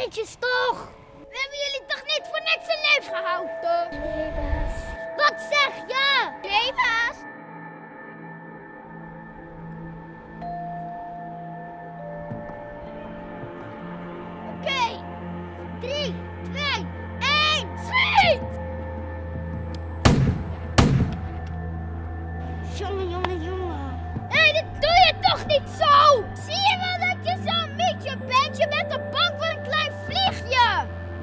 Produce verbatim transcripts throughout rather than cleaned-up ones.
kindjes toch? We hebben jullie toch niet voor niks in leven gehouden? Nee, baas. Wat zeg je? Nee, baas. Oké. Okay. Drie, twee, één, schiet! Jongen, jongen, jongen. Hé, hey, dit doe je toch niet zo? Zie je wel dat je zo'n mietje bent? Je bent er bang voor een klein vliegje.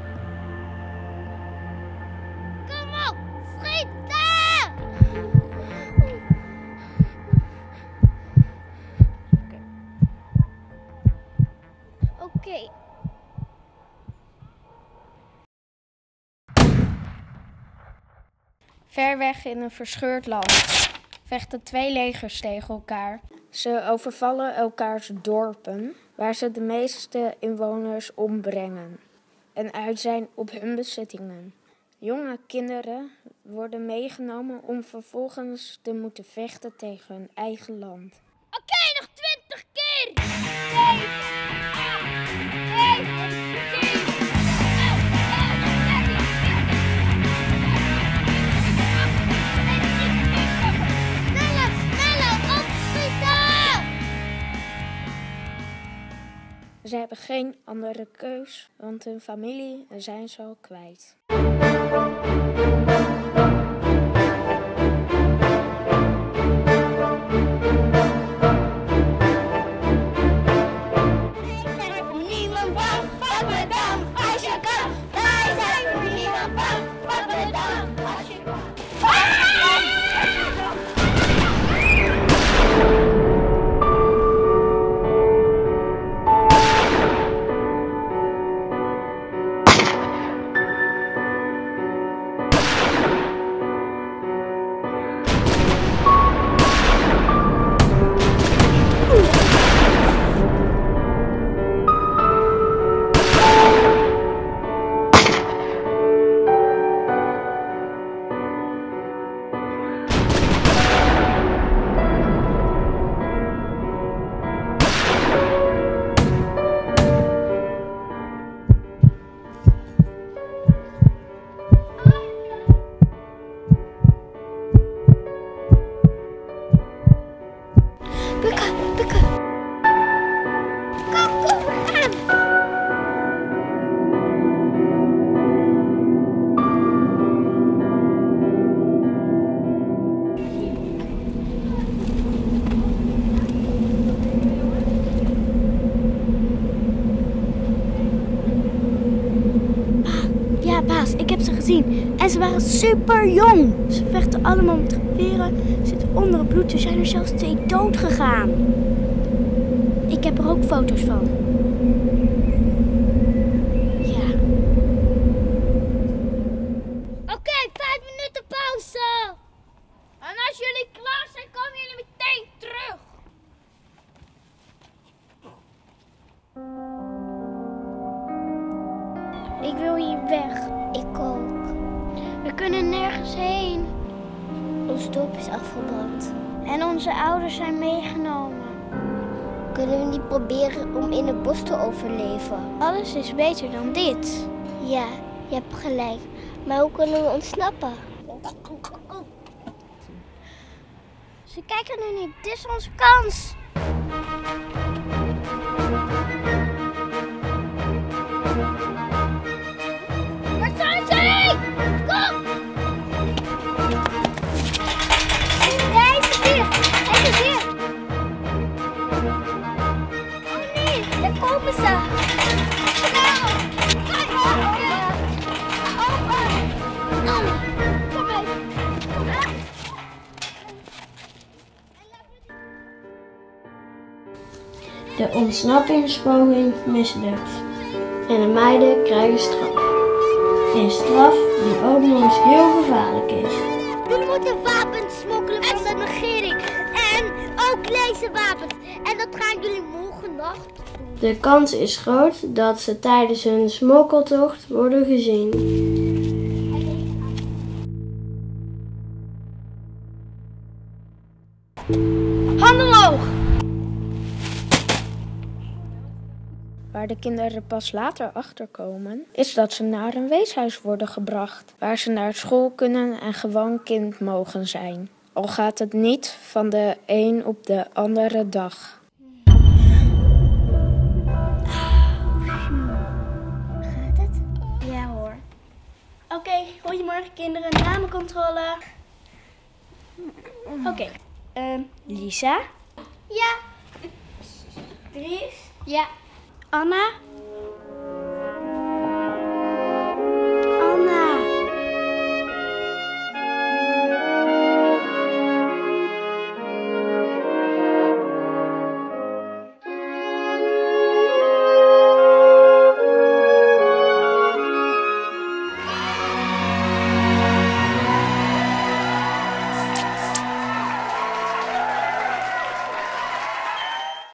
Kom op, schieten! Oké. Okay. Ver weg in een verscheurd land vechten twee legers tegen elkaar. Ze overvallen elkaars dorpen, waar ze de meeste inwoners ombrengen en uit zijn op hun bezittingen. Jonge kinderen worden meegenomen om vervolgens te moeten vechten tegen hun eigen land. Oké, okay, nog twintig keer! zeven, acht, negen, tien, Sneller, sneller, opschieten! Ze hebben geen andere keus, want hun familie zijn ze al kwijt. Ik heb ze gezien en ze waren super jong. Ze vechten allemaal met geweren, zitten onder het bloed. Er zijn er zelfs twee dood gegaan. Ik heb er ook foto's van. Ja. Oké, okay, vijf minuten pauze. En als jullie klaar zijn, komen jullie meteen terug. Ik wil hier weg. Ik ook. We kunnen nergens heen. Ons dorp is afgebrand. En onze ouders zijn meegenomen. Kunnen we niet proberen om in het bos te overleven? Alles is beter dan dit. Ja, je hebt gelijk. Maar hoe kunnen we ontsnappen? Ze kijken nu niet. Dit is onze kans. De ontsnappingspoging mislukt en de meiden krijgen straf. Een straf die ook nog eens heel gevaarlijk is. Jullie moeten wapens smokkelen van de regering en ook laserwapens. En dat gaan jullie morgen nacht doen. De kans is groot dat ze tijdens hun smokkeltocht worden gezien. Waar waar de kinderen pas later achterkomen, is dat ze naar een weeshuis worden gebracht, waar ze naar school kunnen en gewoon kind mogen zijn. Al gaat het niet van de een op de andere dag. Gaat het? Ja hoor. Oké, okay, goedemorgen kinderen, namencontrole. Oké, okay. um, Lisa. Ja. Dries. Ja. Anna.